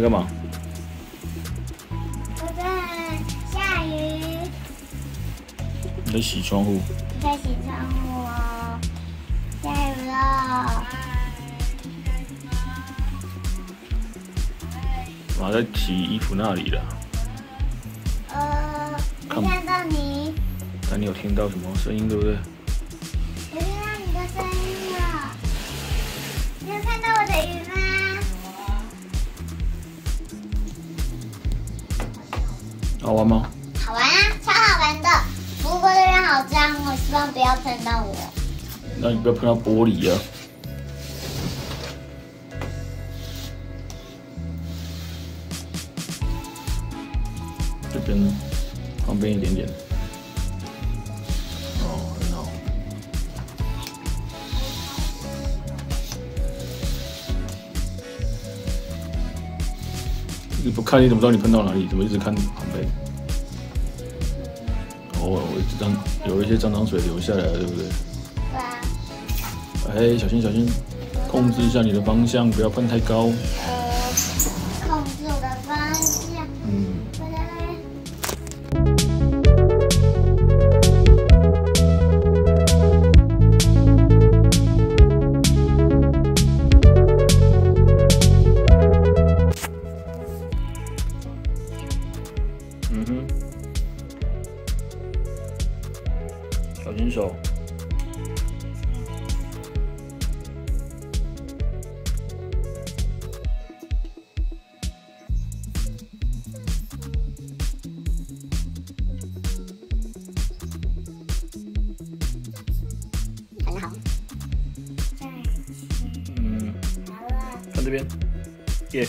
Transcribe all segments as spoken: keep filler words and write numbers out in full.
干嘛？ 我在下雨。 你在洗窗户。 你在洗窗户哦。下雨了。 妈在洗衣服那里了。 呃，没看到你。 但你有听到什么声音，对不对？ 有听到你的声音了。你有看到我的雨吗？ 好玩吗？ 好玩啊，超好玩的。不过这边好脏，我希望不要碰到我。 那你不要碰到玻璃啊！这边呢，旁边一点点。哦，很好。你不看你怎么知道你碰到哪里？怎么一直看旁边？哦，我一直脏，有一些脏脏水流下来了，对不对？ 对啊。 哎，小心小心，控制一下你的方向，不要喷太高。 呃，控制我的方向。 嗯。嗯哼。小心手。 很好。 嗯。 好了。 看这边，耶。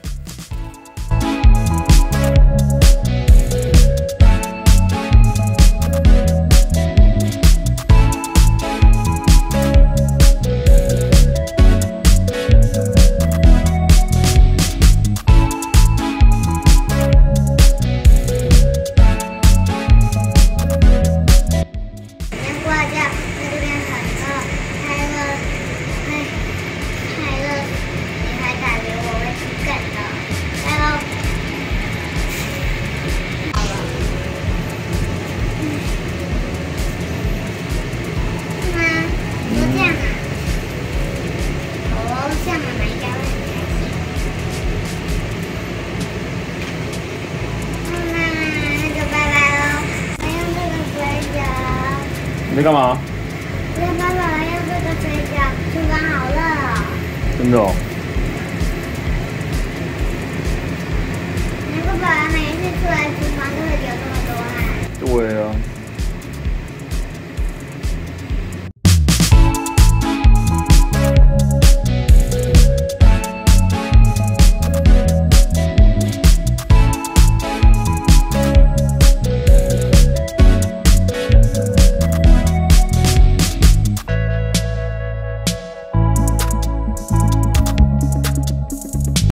你在干嘛？ 我跟爸爸用这个水饺，厨房好热哦。 真的哦。 那个爸爸每一次出来